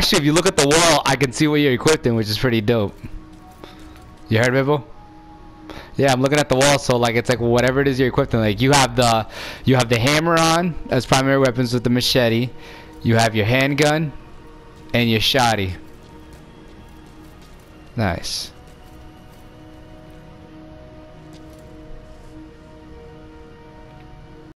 actually, if you look at the wall, I can see what you're equipped in, which is pretty dope. You heard, Bibble? Yeah, I'm looking at the wall, so like it's like whatever it is you're equipped in. Like you have the hammer on as primary weapons with the machete. You have your handgun and your shotty. Nice.